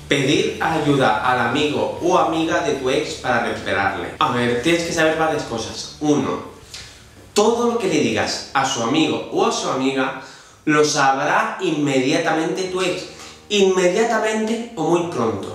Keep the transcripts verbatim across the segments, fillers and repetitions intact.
Pedir ayuda al amigo o amiga de tu ex para recuperarle. A ver, tienes que saber varias cosas. Uno, todo lo que le digas a su amigo o a su amiga lo sabrá inmediatamente tu ex. Inmediatamente o muy pronto.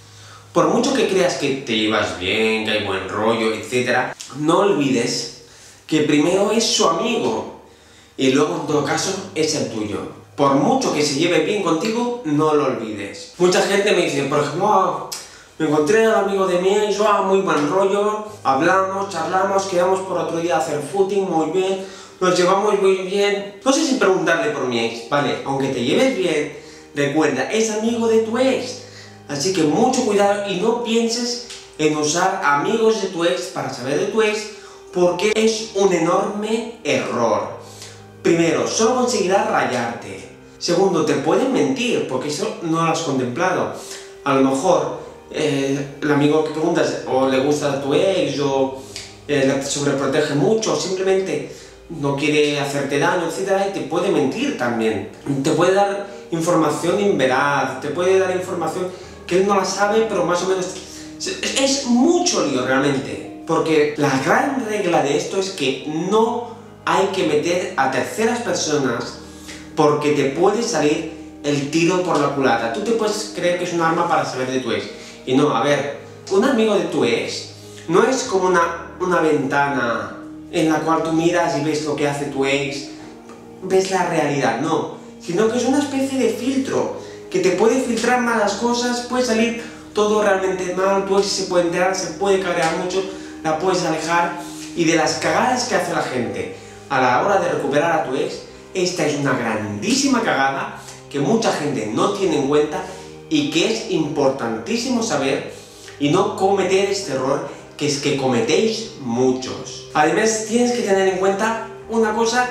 Por mucho que creas que te llevas bien, que hay buen rollo, etcétera, no olvides que primero es su amigo y luego en todo caso es el tuyo. Por mucho que se lleve bien contigo, no lo olvides. Mucha gente me dice, por ejemplo, oh, me encontré al amigo de mi ex, oh, muy buen rollo, hablamos, charlamos, quedamos por otro día a hacer footing, muy bien, nos llevamos muy bien. No sé si preguntarle por mi ex, vale, aunque te lleves bien, recuerda, es amigo de tu ex. Así que mucho cuidado y no pienses en usar amigos de tu ex para saber de tu ex, porque es un enorme error. Primero, solo conseguirá rayarte. Segundo, te pueden mentir, porque eso no lo has contemplado. A lo mejor eh, el amigo que preguntas o le gusta a tu ex o eh, le sobreprotege mucho, o simplemente no quiere hacerte daño, etcétera, y te puede mentir también. Te puede dar información inveraz, te puede dar información que él no la sabe, pero más o menos... Es, es mucho lío realmente, porque la gran regla de esto es que no hay que meter a terceras personas porque te puede salir el tiro por la culata. Tú te puedes creer que es un arma para saber de tu ex. Y no, a ver, un amigo de tu ex no es como una, una ventana en la cual tú miras y ves lo que hace tu ex, ves la realidad, no. Sino que es una especie de filtro que te puede filtrar malas cosas, puede salir todo realmente mal, tu ex se puede enterar, se puede cabrear mucho, la puedes alejar. Y de las cagadas que hace la gente a la hora de recuperar a tu ex, esta es una grandísima cagada que mucha gente no tiene en cuenta y que es importantísimo saber y no cometer este error que es que cometéis muchos. Además tienes que tener en cuenta una cosa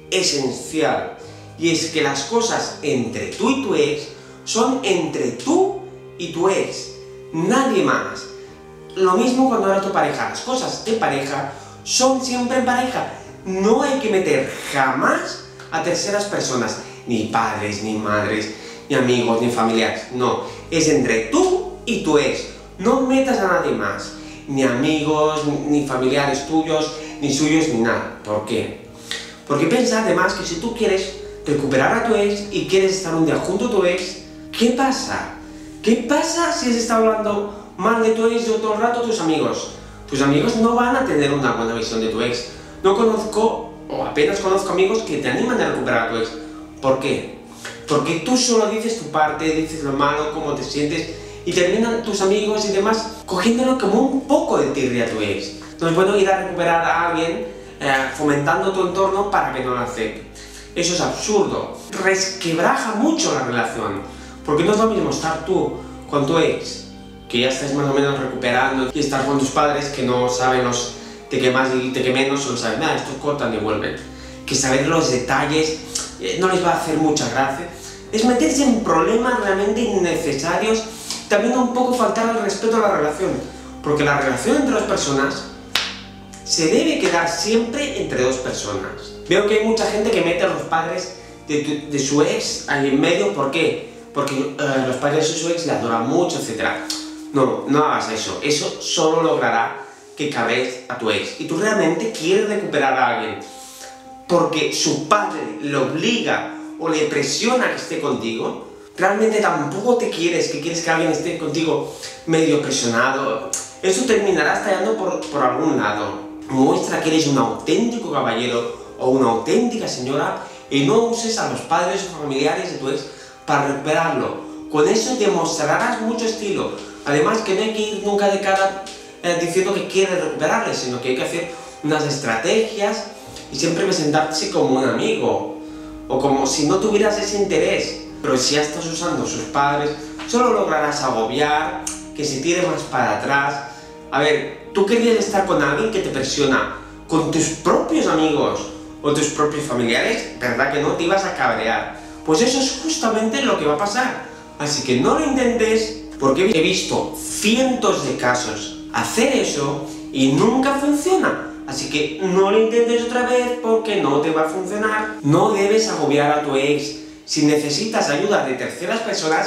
esencial, y es que las cosas entre tú y tu ex son entre tú y tu ex, nadie más. Lo mismo cuando era tu pareja, las cosas de pareja son siempre en pareja. No hay que meter jamás a terceras personas, ni padres, ni madres, ni amigos, ni familiares. No, es entre tú y tu ex. No metas a nadie más, ni amigos, ni familiares tuyos, ni suyos, ni nada. ¿Por qué? Porque piensa además que si tú quieres recuperar a tu ex y quieres estar un día junto a tu ex, ¿qué pasa? ¿Qué pasa si has estado hablando mal de tu ex todo el rato a tus amigos? Tus amigos no van a tener una buena visión de tu ex. No conozco, o apenas conozco amigos que te animan a recuperar a tu ex. ¿Por qué? Porque tú solo dices tu parte, dices lo malo, cómo te sientes, y terminan tus amigos y demás cogiéndolo como un poco de tirria a tu ex. No es bueno ir a recuperar a alguien eh, fomentando tu entorno para que no lo acepte. Eso es absurdo. Resquebraja mucho la relación. Porque no es lo mismo estar tú con tu ex, que ya estás más o menos recuperando, y estar con tus padres que no saben los de qué más y de qué menos, solo saben, nada, estos cortan y vuelven. Que saber los detalles eh, no les va a hacer mucha gracia. Es meterse en problemas realmente innecesarios. También un poco faltar al respeto a la relación. Porque la relación entre dos personas se debe quedar siempre entre dos personas. Veo que hay mucha gente que mete a los padres de, tu, de su ex ahí en medio. ¿Por qué? Porque uh, los padres de su ex le adoran mucho, etcétera. No, no hagas eso. Eso solo logrará que cabrees a tu ex. Y tú realmente quieres recuperar a alguien porque su padre le obliga o le presiona que esté contigo. Realmente tampoco te quieres, que quieres que alguien esté contigo medio presionado. Eso terminará estallando por, por algún lado. Muestra que eres un auténtico caballero o una auténtica señora y no uses a los padres o familiares de tu ex para recuperarlo. Con eso demostrarás mucho estilo. Además que no hay que ir nunca de cara eh, diciendo que quieres recuperarle, sino que hay que hacer unas estrategias y siempre presentarte como un amigo o como si no tuvieras ese interés. Pero si ya estás usando a sus padres, solo lograrás agobiar, que se tire más para atrás. A ver, tú querías estar con alguien que te presiona, con tus propios amigos o tus propios familiares, ¿verdad que no? Te ibas a cabrear. Pues eso es justamente lo que va a pasar. Así que no lo intentes, porque he visto cientos de casos hacer eso y nunca funciona. Así que no lo intentes otra vez porque no te va a funcionar. No debes agobiar a tu ex. Si necesitas ayuda de terceras personas,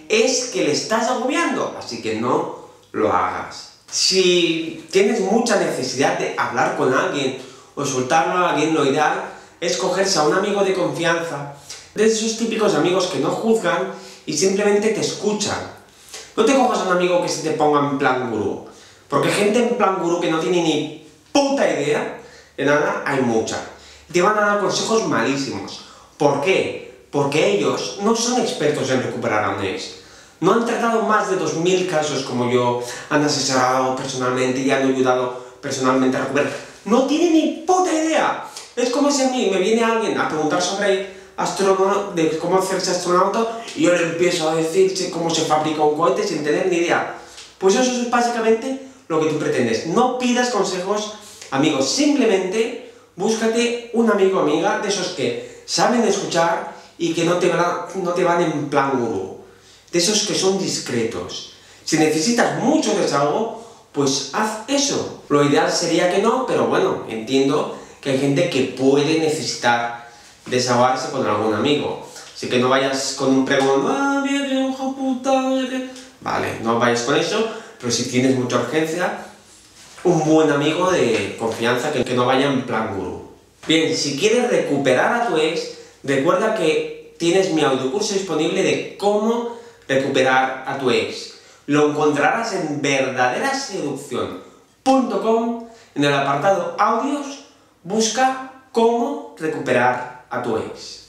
es que le estás agobiando, así que no lo hagas. Si tienes mucha necesidad de hablar con alguien o soltarlo a alguien, lo ideal es cogerse a un amigo de confianza, de esos típicos amigos que no juzgan y simplemente te escuchan. No te cojas a un amigo que se te ponga en plan gurú, porque gente en plan gurú que no tiene ni puta idea de nada, hay mucha. Te van a dar consejos malísimos. ¿Por qué? Porque ellos no son expertos en recuperar a un ex. No han tratado más de dos mil casos como yo, han asesorado personalmente y han ayudado personalmente a recuperar. No tienen ni puta idea. Es como si a mí me viene alguien a preguntar sobre de cómo hacerse astronauta y yo le empiezo a decir cómo se fabrica un cohete sin tener ni idea. Pues eso es básicamente lo que tú pretendes. No pidas consejos, amigos, simplemente búscate un amigo o amiga de esos que saben escuchar y que no te van, no te van en plan gurú, de esos que son discretos. Si necesitas mucho desahogo, pues haz eso. Lo ideal sería que no, pero bueno, entiendo que hay gente que puede necesitar desahogarse con algún amigo. Así que no vayas con un pregón, ah, bien, hijo puta, vale, no vayas con eso, pero si tienes mucha urgencia, un buen amigo de confianza que, que no vaya en plan gurú. Bien, si quieres recuperar a tu ex, recuerda que tienes mi audiocurso disponible de cómo recuperar a tu ex. Lo encontrarás en verdadera seducción punto com, en el apartado audios, busca cómo recuperar a tu ex.